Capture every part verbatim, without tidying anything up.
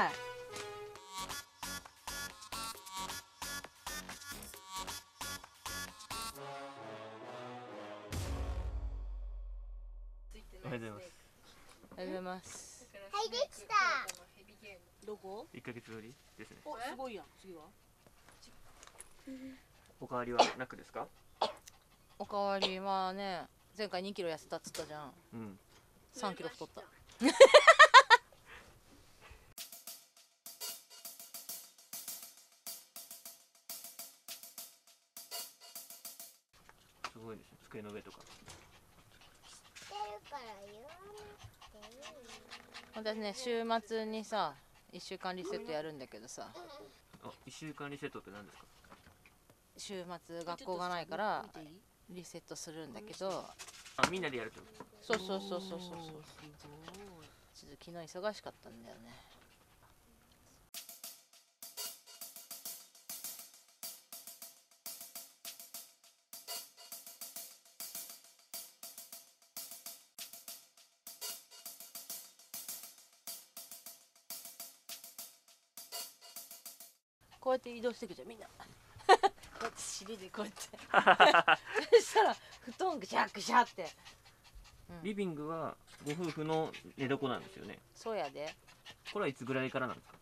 おはようございます。 おはようございます。 はい、できた。 どこ？ いっかげつぶりですね。 お、すごいやん。次は？ おかわりはなくですか？ おかわりはね、前回にキロ痩せたっつったじゃん。 うん。 さんキロ太った。 すごいですね。机の上とか。 してるから言わなくていい。 私ね、週末にさ、いっしゅうかんリセットやるんだけどさ、 あ、いっしゅうかんリセットって何ですか？ 週末学校がないからリセットするんだけど、 あ、みんなでやるってこと？ そうそうそうそうそうそう。ちょっと昨日忙しかったんだよね。こうやって移動していくじゃん、みんな。こうやって尻でこうやってそしたら布団ぐしゃぐしゃって、うん、 リビングはご夫婦の寝床なんですよね。 そうやで。 これはいつぐらいからなんですか？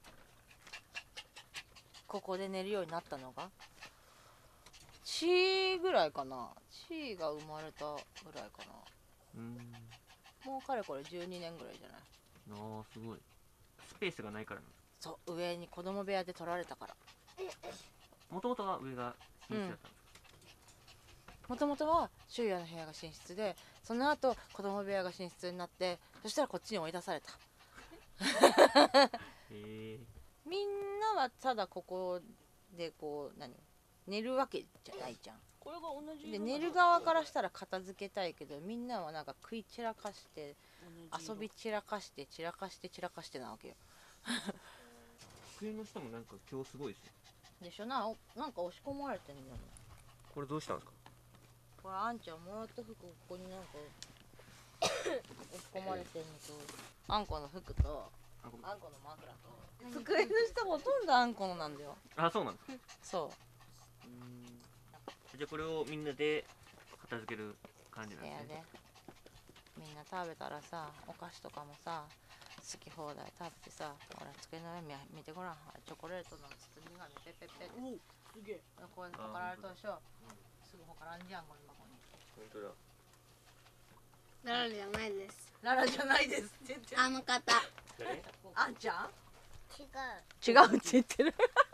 ここで寝るようになったのがチーぐらいかな。チーが生まれたぐらいかな。 うーん。 もうかれこれじゅうにねんぐらいじゃない。 ああ、すごい。スペースがないからなんですか？ そう、上に子供部屋で取られたから。 もともとは上が寝室だったんですか？ もともとは周囲の部屋が寝室で、その後子供部屋が寝室になって、そしたらこっちに追い出された。 へえ。 みんなはただここでこう何寝るわけじゃないじゃん。 これが同じで寝る側からしたら片付けたいけど、みんなはなんか食い散らかして遊び散らかして散らかして散らかしてなわけよ。 机の下もなんか今日すごいですね。 でしょ。な、なんか押し込まれてんだよね。 これどうしたんですか？ これあんちゃんもらった服ここになんか押し込まれてんのと、あんこの服とあんこの枕と、机の下ほとんどあんこのなんだよ。 あ、そうなんですか。 そう。 うーん。じゃあこれをみんなで片付ける感じなんですね。 部屋でみんな食べたらさ、お菓子とかもさ、好き放題食べてさ、ほら机の上見てごらん、チョコレートの包み紙ペッペッペッ。 おすげえ。 こうやってほかられたでしょ。すぐほからんじゃん、この箱に。 本当だ。 ララじゃないです。 ララじゃないですって言ってる。 あの方。 誰？ あんちゃん？ 違違うって言ってる。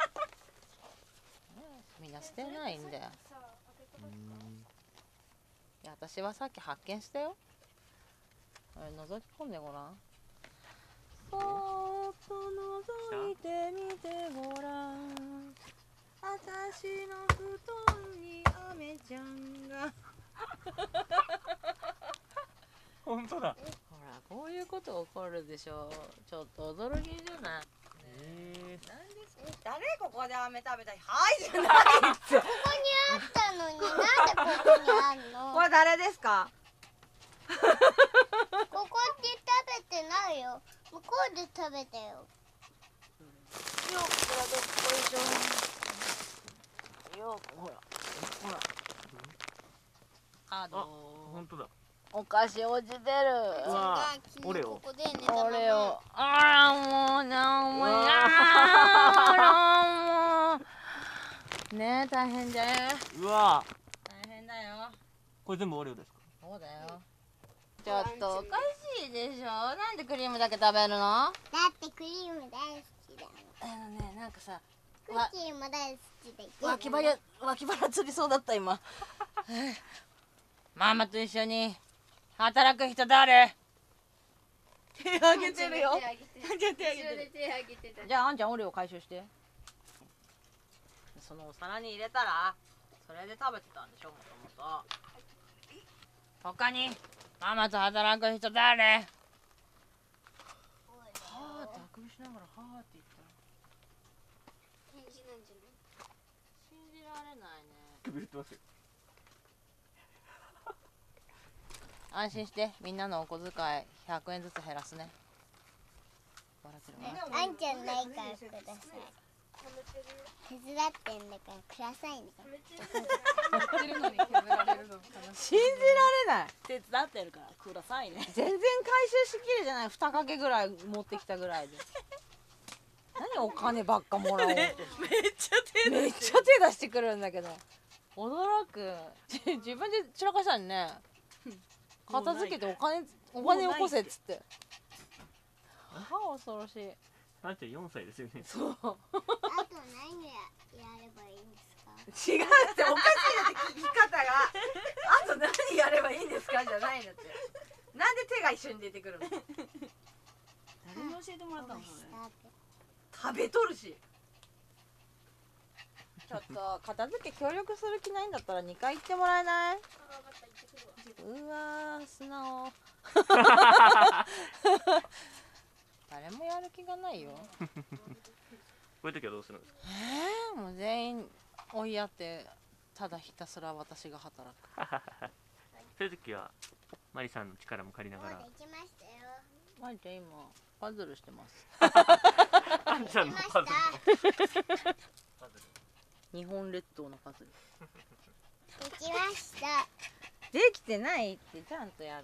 みんな捨てないんだよ。いや、私はさっき発見したよ。あれ覗き込んでごらん。そーっと覗いてみてごらん。私の布団にアメちゃんが。 本当だ。 ほら、こういうこと起こるでしょ。ちょっと驚きじゃない。 えー、 なんですか？誰ここで飴食べたい？はいじゃないっつ。 ここにあったのになんでここにあんの？ これ誰ですか？ ここで食べてないよ。向こうで食べたよ。 よっ、これはどっこいしょ。よっ、ほら、ほら。カード。 本当だ。 お菓子落ちてる。 うわー、 昨日ここで寝たまま。 オレオ。あらもう、なんもやらもう。ねえ、大変だよ。 うわー、 大変だよ。 これ全部オレオですか？ そうだよ。ちょっとおかしいでしょ。なんでクリームだけ食べるの？ だってクリーム大好きだよ。 あのね、なんかさ、 クッキーも大好きで。 脇腹、脇腹つりそうだった今。ママと一緒に働く人誰？手あげてるよ。手あげてる。じゃああんちゃんオレオ回収して。そのお皿に入れたらそれで食べてたんでしょ、もともと。他にママと働く人誰？はあってあくびしながらはあって言ったら返事なんじゃない？ 信じられないね。 くびれてますよ。 安心して、みんなのお小遣いひゃくえんずつ減らすね。 笑ってるわ。 あんちゃんないからください。手伝ってんだからくださいね。 信じられない。手伝ってるからくださいね。全然回収しきれじゃない。二かけぐらい持ってきたぐらいで。何お金ばっかもらおうと。めっちゃ手めっちゃ手出してくるんだけど。驚く。自分で散らかしたのにね。片付けてお金お金よこせっつって。ああ恐ろしい。 あんちゃんよんさいですよね。 そう。 あと何ややればいいんですか。 違うっておかしいなって聞き方が。あと何やればいいんですかじゃないのって。なんで手が一緒に出てくるの。誰に教えてもらったのそれ。食べとるし。ちょっと片付け協力する気ないんだったらにかい行ってもらえない？うわー素直。誰もやる気がないよ。 こういう時はどうするんですか。 えー、もう全員追いやってただひたすら私が働く。 そういう時はマリさんの力も借りながら。 もうできましたよ。 マリちゃん今パズルしてます。 あんちゃんのパズル。 日本列島のパズル。 できました。 できてないってちゃんとやって。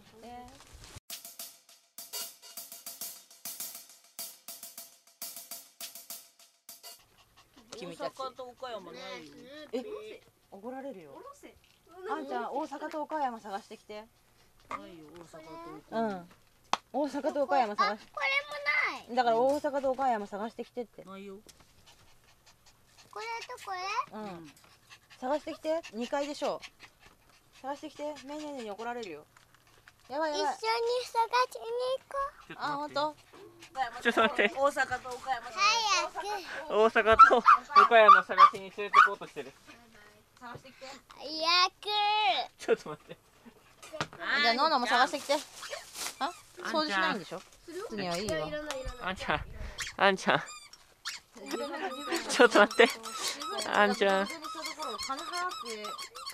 君たち。大阪と岡山ないよ。え、怒られるよ。あんちゃん大阪と岡山探してきて。ないよ大阪と岡山。うん。大阪と岡山探し。 これもない。 だから大阪と岡山探してきてって。ないよ。 これとこれ。 うん。探してきて。にかいでしょう。探してきて。メニューに怒られるよ。やばいやばい。 一緒に探しに行こう。 あ、本当。 ちょっと待って。 大阪と岡山。 早く。 大阪と岡山探しに連れてこうとしてる。 探してきて。 早く。 ちょっと待って。 じゃあノーノも探してきて。あ、掃除しないんでしょ。普通にはいいわ。 あんちゃん、あんちゃん。ちょっと待って。あんちゃん。 金払って。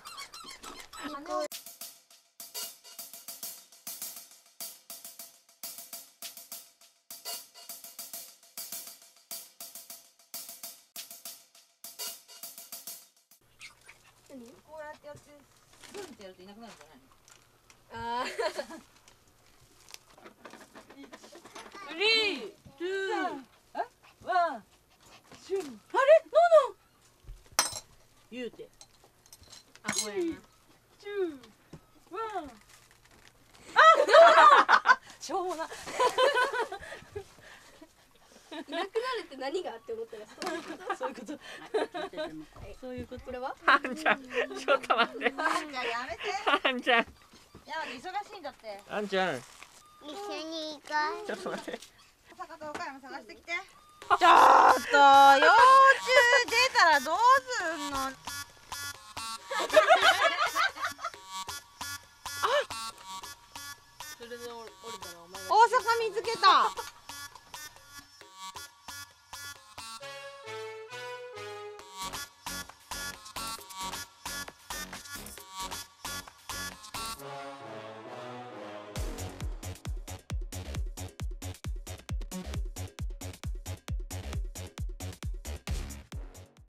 こうやってやって、グンってやるといなくなるんじゃないの？ああ。スリー、ツー、ワン、シュン。あれ、ノノ。言うて。あ、これ。ツー、ワン。あ、しょうもな。 いなくなるって何がって思ったらそういうこと。そういうこと。 これは？ あんちゃん、ちょっと待って。 あんちゃんやめて。 あんちゃん。 いや、忙しいんだって。 あんちゃん。 一緒に行こう。 ちょっと待って。 大阪と岡山探してきて。ちょっと、幼虫出たらどうすんの。あ。それで降りたらお前。大阪見つけた。